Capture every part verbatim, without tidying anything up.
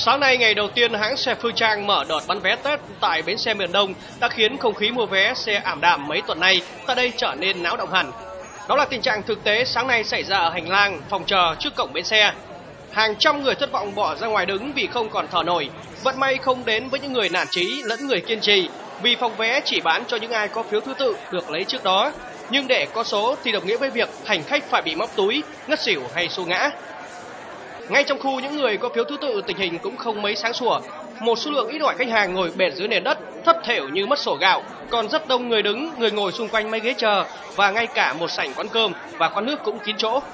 Sáng nay, ngày đầu tiên hãng xe Phương Trang mở đợt bán vé Tết tại bến xe miền Đông đã khiến không khí mua vé xe ảm đạm mấy tuần nay tại đây trở nên náo động hẳn. Đó là tình trạng thực tế sáng nay xảy ra ở hành lang phòng chờ trước cổng bến xe. Hàng trăm người thất vọng bỏ ra ngoài đứng vì không còn thở nổi. Vận may không đến với những người nản chí lẫn người kiên trì, vì phòng vé chỉ bán cho những ai có phiếu thứ tự được lấy trước đó. Nhưng để có số thì đồng nghĩa với việc hành khách phải bị móc túi, ngất xỉu hay xô ngã. Ngay trong khu những người có phiếu thứ tự, tình hình cũng không mấy sáng sủa. Một số lượng ít ỏi khách hàng ngồi bệt dưới nền đất, thất thểu như mất sổ gạo. Còn rất đông người đứng, người ngồi xung quanh mấy ghế chờ, và ngay cả một sảnh quán cơm và quán nước cũng kín chỗ.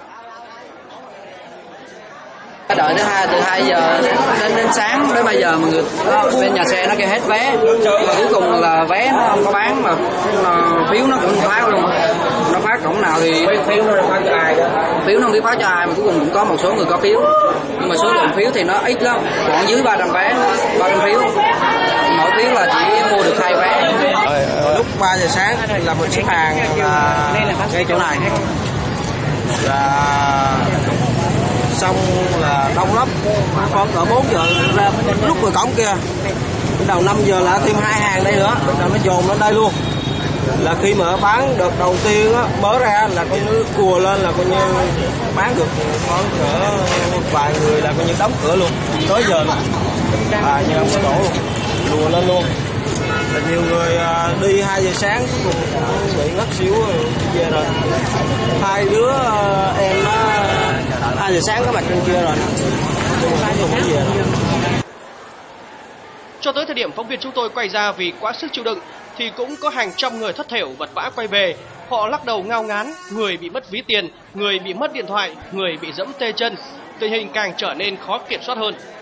Đợi từ hai từ hai giờ đến đến sáng đến bây giờ mà người bên nhà xe nó kêu hết vé, mà cuối cùng là vé nó không có bán, mà phiếu nó cũng phá luôn. Nó phá cổng nào thì phiếu nó phá cho ai, phiếu nó không biết phá cho ai, mà cuối cùng cũng có một số người có phiếu, nhưng mà số lượng phiếu thì nó ít lắm, khoảng dưới ba trăm vé, ba trăm phiếu, mỗi phiếu là chỉ mua được hai vé. Lúc ba giờ sáng là mình xếp hàng là ngay chỗ này, là xong là đông lắm, khoảng cỡ bốn giờ ra lúc ngoài cổng kia, đầu năm giờ là thêm hai hàng đây nữa, rồi nó dồn lên đây luôn. Là khi mà bán đợt đầu tiên á, mở ra là coi như cùa lên là coi như bán được khoảng cỡ vài người là coi như đóng cửa luôn, tới giờ luôn, à như ông sẽ đổ luôn, lùa lên luôn. Là nhiều người đi hai giờ sáng cũng bị ngất xỉu về rồi. Hai đứa em nó hai giờ sáng có mặt trên kia rồi. Về rồi. Cho tới thời điểm phóng viên chúng tôi quay ra vì quá sức chịu đựng thì cũng có hàng trăm người thất thểu vật vã quay về. Họ lắc đầu ngao ngán, người bị mất ví tiền, người bị mất điện thoại, người bị giẫm tê chân. Tình hình càng trở nên khó kiểm soát hơn.